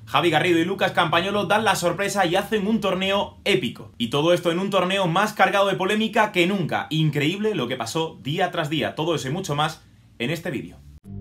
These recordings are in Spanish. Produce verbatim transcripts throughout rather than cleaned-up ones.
Javi Garrido y Lucas Campagnolo dan la sorpresa y hacen un torneo épico. Y todo esto en un torneo más cargado de polémica que nunca. Increíble lo que pasó día tras día. Todo eso y mucho más en este vídeo.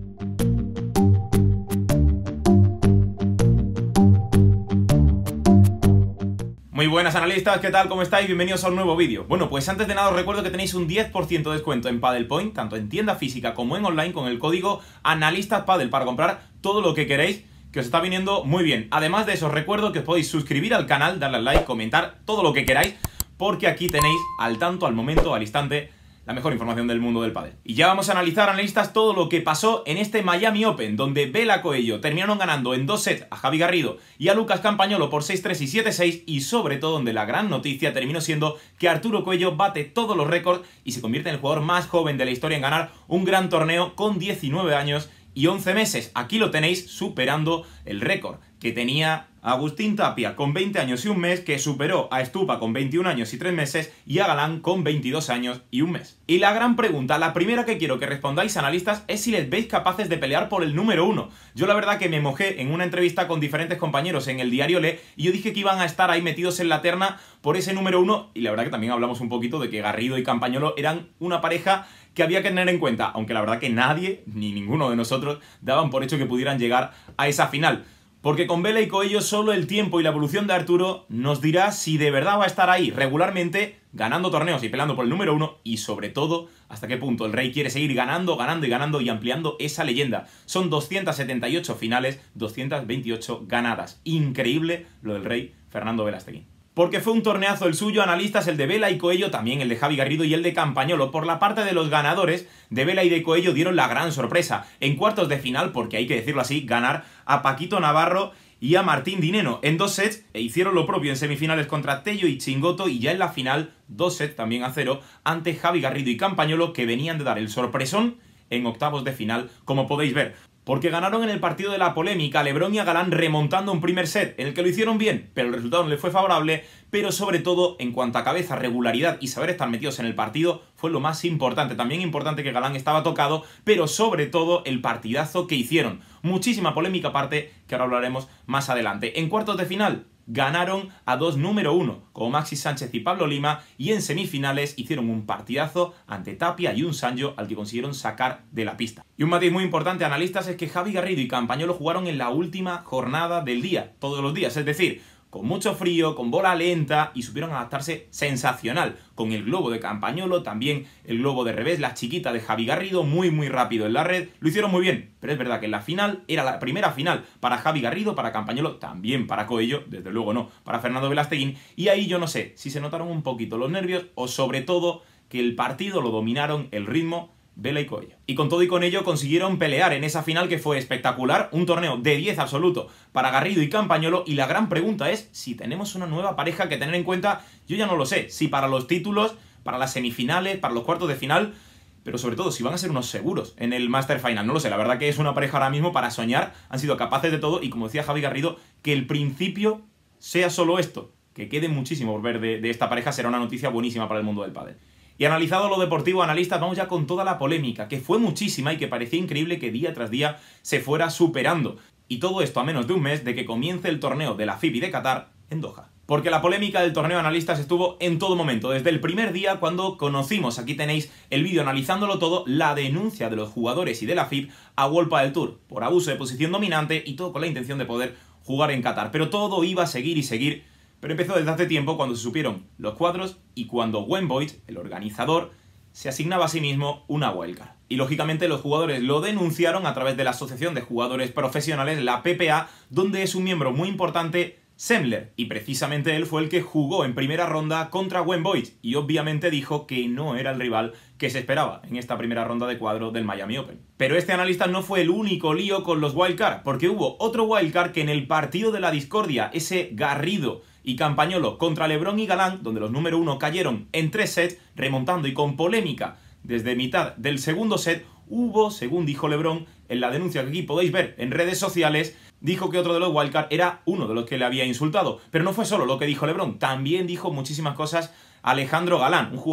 Muy buenas analistas, ¿qué tal? ¿Cómo estáis? Bienvenidos a un nuevo vídeo. Bueno, pues antes de nada os recuerdo que tenéis un diez por ciento de descuento en Padel Point, tanto en tienda física como en online, con el código ANALISTASPADEL para comprar todo lo que queréis, que os está viniendo muy bien. Además de eso, os recuerdo que os podéis suscribir al canal, darle al like, comentar todo lo que queráis, porque aquí tenéis al tanto, al momento, al instante, la mejor información del mundo del pádel. Y ya vamos a analizar, analistas, todo lo que pasó en este Miami Open, donde Bela y Coello terminaron ganando en dos sets a Javi Garrido y a Lucas Campagnolo por seis tres y siete seis, y sobre todo donde la gran noticia terminó siendo que Arturo Coello bate todos los récords y se convierte en el jugador más joven de la historia en ganar un gran torneo con diecinueve años y once meses. Aquí lo tenéis, superando el récord que tenía Agustín Tapia con veinte años y un mes, que superó a Estupa con veintiún años y tres meses y a Galán con veintidós años y un mes. Y la gran pregunta, la primera que quiero que respondáis, analistas, es si les veis capaces de pelear por el número uno. Yo la verdad que me mojé en una entrevista con diferentes compañeros en el diario Le, y yo dije que iban a estar ahí metidos en la terna por ese número uno, y la verdad que también hablamos un poquito de que Garrido y Campagnolo eran una pareja que había que tener en cuenta, aunque la verdad que nadie, ni ninguno de nosotros, daban por hecho que pudieran llegar a esa final. Porque con Bela y Coello solo el tiempo y la evolución de Arturo nos dirá si de verdad va a estar ahí regularmente, ganando torneos y peleando por el número uno, y sobre todo, hasta qué punto el Rey quiere seguir ganando, ganando y ganando y ampliando esa leyenda. Son doscientas setenta y ocho finales, doscientas veintiocho ganadas. Increíble lo del Rey Fernando Velasteguín. Porque fue un torneazo el suyo, analistas, el de Bela y Coello, también el de Javi Garrido y el de Campagnolo. Por la parte de los ganadores, de Bela y de Coello dieron la gran sorpresa en cuartos de final, porque hay que decirlo así, ganar a Paquito Navarro y a Martín Dineno en dos sets, e hicieron lo propio en semifinales contra Tello y Chingoto, y ya en la final, dos sets también a cero, ante Javi Garrido y Campagnolo, que venían de dar el sorpresón en octavos de final, como podéis ver. Porque ganaron en el partido de la polémica, LeBron y a Galán remontando un primer set en el que lo hicieron bien, pero el resultado no le fue favorable. Pero sobre todo, en cuanto a cabeza, regularidad y saber estar metidos en el partido, fue lo más importante. También importante que Galán estaba tocado, pero sobre todo el partidazo que hicieron. Muchísima polémica aparte, que ahora hablaremos más adelante. En cuartos de final, ganaron a dos número uno, como Maxi Sánchez y Pablo Lima, y en semifinales hicieron un partidazo ante Tapia y un Sancho, al que consiguieron sacar de la pista. Y un matiz muy importante, analistas, es que Javi Garrido y Campagnolo jugaron en la última jornada del día, todos los días, es decir, con mucho frío, con bola lenta, y supieron adaptarse sensacional, con el globo de Campagnolo, también el globo de revés, la chiquita de Javi Garrido, muy muy rápido en la red, lo hicieron muy bien, pero es verdad que en la final, era la primera final para Javi Garrido, para Campagnolo, también para Coello, desde luego no, para Fernando Velasteguín, y ahí yo no sé si se notaron un poquito los nervios, o sobre todo que el partido lo dominaron, el ritmo, Bela y Coello. Y con todo y con ello consiguieron pelear en esa final, que fue espectacular, un torneo de diez absoluto para Garrido y Campagnolo, y la gran pregunta es si tenemos una nueva pareja que tener en cuenta. Yo ya no lo sé, si para los títulos, para las semifinales, para los cuartos de final, pero sobre todo si van a ser unos seguros en el Master Final, no lo sé. La verdad que es una pareja ahora mismo para soñar, han sido capaces de todo, y como decía Javi Garrido, que el principio sea solo esto, que quede muchísimo por ver de, de esta pareja, será una noticia buenísima para el mundo del pádel. Y analizado lo deportivo, analistas, vamos ya con toda la polémica, que fue muchísima y que parecía increíble que día tras día se fuera superando. Y todo esto a menos de un mes de que comience el torneo de la F I B y de Qatar en Doha. Porque la polémica del torneo, analistas, estuvo en todo momento, desde el primer día cuando conocimos, aquí tenéis el vídeo analizándolo todo, la denuncia de los jugadores y de la F I B a World Padel Tour por abuso de posición dominante, y todo con la intención de poder jugar en Qatar. Pero todo iba a seguir y seguir. Pero empezó desde hace tiempo, cuando se supieron los cuadros y cuando Wayne Boyd, el organizador, se asignaba a sí mismo una wildcard. Y lógicamente los jugadores lo denunciaron a través de la Asociación de Jugadores Profesionales, la P P A, donde es un miembro muy importante, Semler, y precisamente él fue el que jugó en primera ronda contra Wayne Boyd, y obviamente dijo que no era el rival que se esperaba en esta primera ronda de cuadro del Miami Open. Pero este analista no fue el único lío con los wildcard, porque hubo otro wildcard que en el partido de la discordia, ese Garrido y Campagnolo contra LeBron y Galán, donde los número uno cayeron en tres sets, remontando y con polémica desde mitad del segundo set, hubo, según dijo LeBron, en la denuncia que aquí podéis ver en redes sociales, dijo que otro de los wildcard era uno de los que le había insultado. Pero no fue solo lo que dijo LeBron, también dijo muchísimas cosas Alejandro Galán, un jugador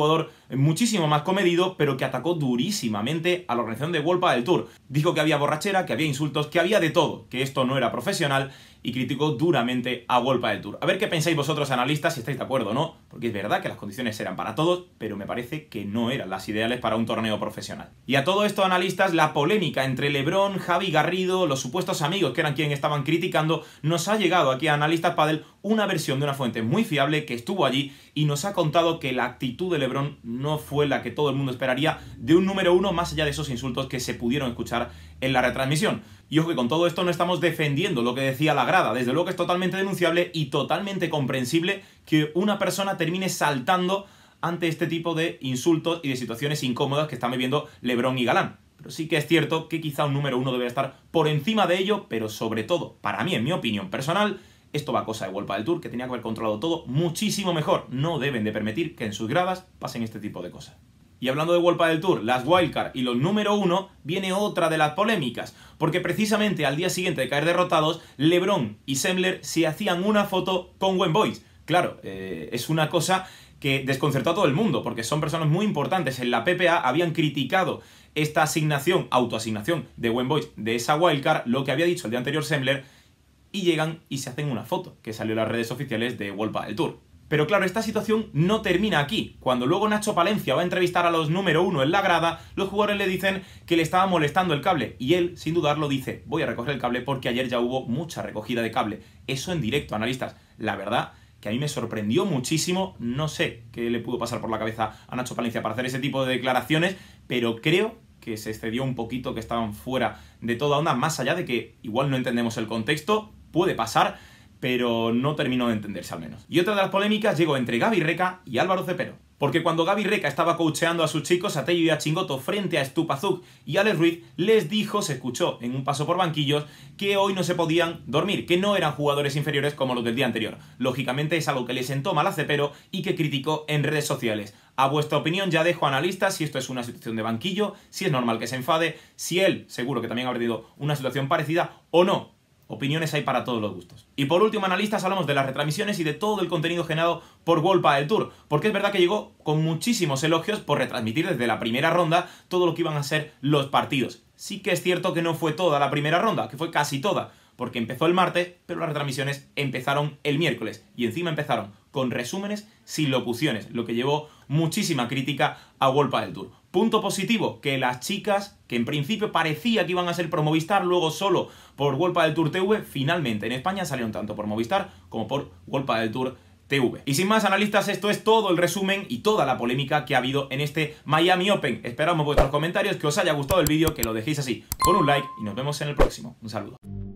muchísimo más comedido, pero que atacó durísimamente a la organización de World Padel Tour. Dijo que había borrachera, que había insultos, que había de todo, que esto no era profesional, y criticó duramente a World Padel Tour. A ver qué pensáis vosotros, analistas, si estáis de acuerdo o no, porque es verdad que las condiciones eran para todos, pero me parece que no eran las ideales para un torneo profesional. Y a todo esto, analistas, la polémica entre LeBron, Javi Garrido, los supuestos amigos que eran quienes estaban criticando, nos ha llegado aquí a Analistas Padel una versión de una fuente muy fiable que estuvo allí y nos ha contado que la actitud de LeBron no fue la que todo el mundo esperaría de un número uno, más allá de esos insultos que se pudieron escuchar en la retransmisión. Y ojo que con todo esto no estamos defendiendo lo que decía la grada, desde luego que es totalmente denunciable y totalmente comprensible que una persona termine saltando ante este tipo de insultos y de situaciones incómodas que están viviendo LeBron y Galán. Pero sí que es cierto que quizá un número uno debe estar por encima de ello, pero sobre todo, para mí, en mi opinión personal, esto va a cosa de World Padel Tour, que tenía que haber controlado todo muchísimo mejor. No deben de permitir que en sus gradas pasen este tipo de cosas. Y hablando de World Padel Tour, las wildcard y los número uno, viene otra de las polémicas, porque precisamente al día siguiente de caer derrotados, LeBron y Semler se hacían una foto con Wen Boyce. Claro, eh, es una cosa que desconcertó a todo el mundo, porque son personas muy importantes. En la P P A habían criticado esta asignación, autoasignación de Wen Boyce de esa wildcard, lo que había dicho el día anterior Semler, y llegan y se hacen una foto, que salió en las redes oficiales de World Padel Tour. Pero claro, esta situación no termina aquí. Cuando luego Nacho Palencia va a entrevistar a los número uno en la grada, los jugadores le dicen que le estaba molestando el cable. Y él, sin dudarlo, dice, voy a recoger el cable porque ayer ya hubo mucha recogida de cable. Eso en directo, analistas. La verdad que a mí me sorprendió muchísimo. No sé qué le pudo pasar por la cabeza a Nacho Palencia para hacer ese tipo de declaraciones, pero creo que se excedió un poquito, que estaban fuera de toda onda, más allá de que igual no entendemos el contexto, puede pasar, pero no terminó de entenderse al menos. Y otra de las polémicas llegó entre Gaby Reca y Álvaro Cepero. Porque cuando Gaby Reca estaba coacheando a sus chicos, a Tello y a Chingoto, frente a Stu Pazuc y Alex Ruiz, les dijo, se escuchó en un paso por banquillos, que hoy no se podían dormir, que no eran jugadores inferiores como los del día anterior. Lógicamente es algo que le sentó mal a Cepero y que criticó en redes sociales. A vuestra opinión ya dejo, analistas, si esto es una situación de banquillo, si es normal que se enfade, si él seguro que también ha tenido una situación parecida o no. Opiniones hay para todos los gustos. Y por último, analistas, hablamos de las retransmisiones y de todo el contenido generado por World Padel Tour, porque es verdad que llegó con muchísimos elogios por retransmitir desde la primera ronda todo lo que iban a ser los partidos. Sí que es cierto que no fue toda la primera ronda, que fue casi toda, porque empezó el martes, pero las retransmisiones empezaron el miércoles, y encima empezaron con resúmenes sin locuciones, lo que llevó muchísima crítica a World Padel Tour. Punto positivo, que las chicas, que en principio parecía que iban a ser por Movistar, luego solo por World Padel Tour T V, finalmente en España salieron tanto por Movistar como por World Padel Tour T V. Y sin más, analistas, esto es todo el resumen y toda la polémica que ha habido en este Miami Open. Esperamos vuestros comentarios, que os haya gustado el vídeo, que lo dejéis así con un like y nos vemos en el próximo. Un saludo.